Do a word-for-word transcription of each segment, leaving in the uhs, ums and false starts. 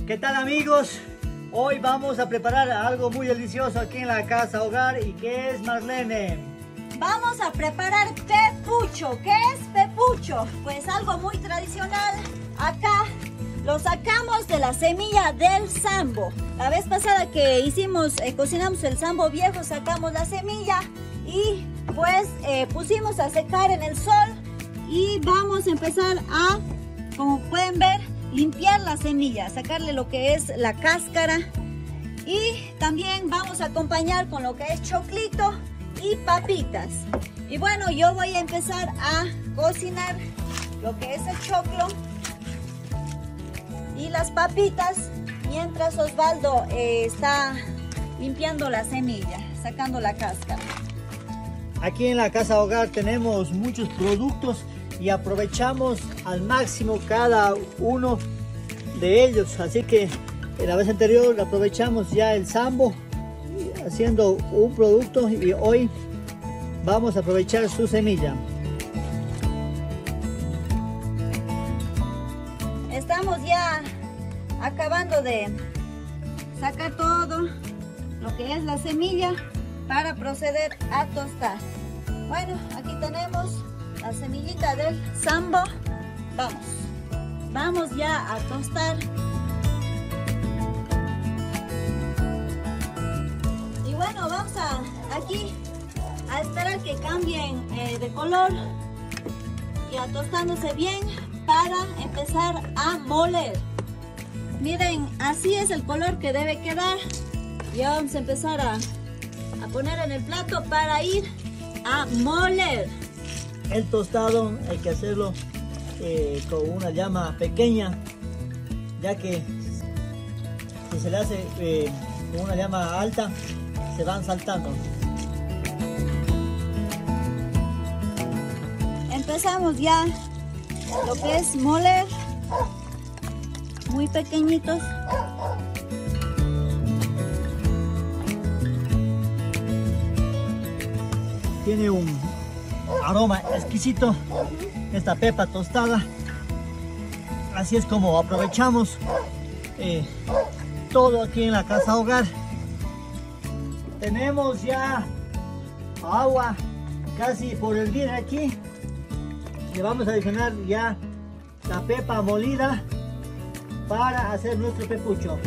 ¿Qué tal, amigos? Hoy vamos a preparar algo muy delicioso aquí en la casa hogar. ¿Y qué es, Marlene? Vamos a preparar pepucho. ¿Qué es pepucho? Pues algo muy tradicional. Acá lo sacamos de la semilla del sambo. La vez pasada que hicimos, eh, cocinamos el sambo viejo, sacamos la semilla y pues eh, pusimos a secar en el sol. Y vamos a empezar a, como pueden ver, limpiar la semilla, sacarle lo que es la cáscara. Y también vamos a acompañar con lo que es choclito y papitas. Y bueno, yo voy a empezar a cocinar lo que es el choclo y las papitas, mientras Osvaldo eh, está limpiando la semilla, sacando la cáscara. Aquí en la casa hogar tenemos muchos productos y aprovechamos al máximo cada uno de ellos, así que en la vez anterior aprovechamos ya el sambo haciendo un producto y hoy vamos a aprovechar su semilla. Estamos ya acabando de sacar todo lo que es la semilla para proceder a tostar. Bueno, aquí tenemos la semillita del sambo. Vamos, vamos ya a tostar. Y bueno, vamos a aquí a esperar que cambien eh, de color, ya tostándose bien para empezar a moler. Miren, así es el color que debe quedar. Ya vamos a empezar a, a poner en el plato para ir a moler. El tostado hay que hacerlo eh, con una llama pequeña, ya que si se le hace eh, con una llama alta se van saltando. Empezamos ya lo que es moler, muy pequeñitos. Tiene un aroma exquisito esta pepa tostada. Así es como aprovechamos eh, todo aquí en la casa hogar. Tenemos ya agua casi por hervir aquí. Le vamos a adicionar ya la pepa molida para hacer nuestro pepucho.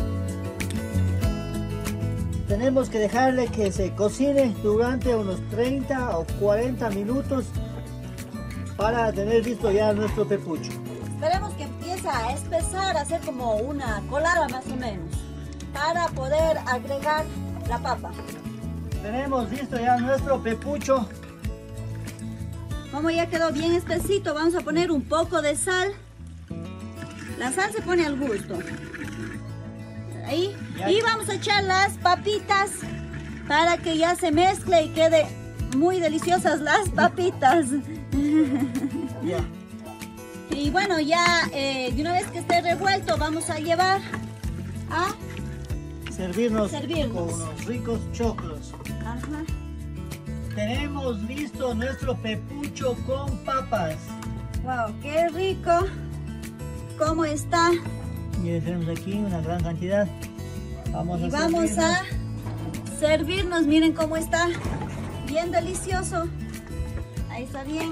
Tenemos que dejarle que se cocine durante unos treinta o cuarenta minutos para tener listo ya nuestro pepucho. Esperemos que empiece a espesar, a hacer como una colada más o menos, para poder agregar la papa. Tenemos listo ya nuestro pepucho. Como ya quedó bien espesito, vamos a poner un poco de sal. La sal se pone al gusto. Ahí. Y vamos a echar las papitas para que ya se mezcle y quede muy deliciosas las papitas. Ya. Y bueno, ya eh, de una vez que esté revuelto, vamos a llevar a servirnos, servirnos. con unos ricos choclos. Ajá. Tenemos listo nuestro pepucho con papas. Wow, qué rico. ¿Cómo está? Y tenemos aquí una gran cantidad. Vamos y a vamos servirnos. a servirnos. Miren cómo está. Bien delicioso. Ahí está bien.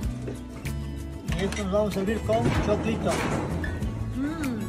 Y esto nos vamos a servir con choclito. Mm.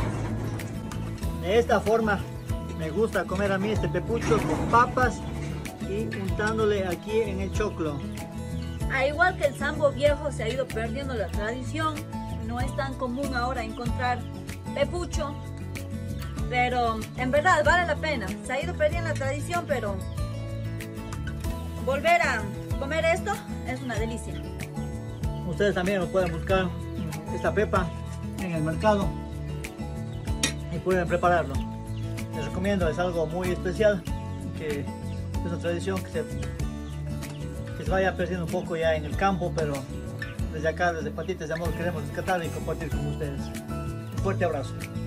De esta forma me gusta comer a mí este pepucho con papas y untándole aquí en el choclo. Al igual que el sambo viejo, se ha ido perdiendo la tradición. No es tan común ahora encontrar pepucho, pero en verdad vale la pena. Se ha ido perdiendo la tradición, pero volver a comer esto es una delicia. Ustedes también lo pueden buscar esta pepa en el mercado y pueden prepararlo. Les recomiendo, es algo muy especial, que es una tradición que se, que se vaya perdiendo un poco ya en el campo, pero desde acá, desde Patitas de Amor, queremos rescatar y compartir con ustedes. Un fuerte abrazo.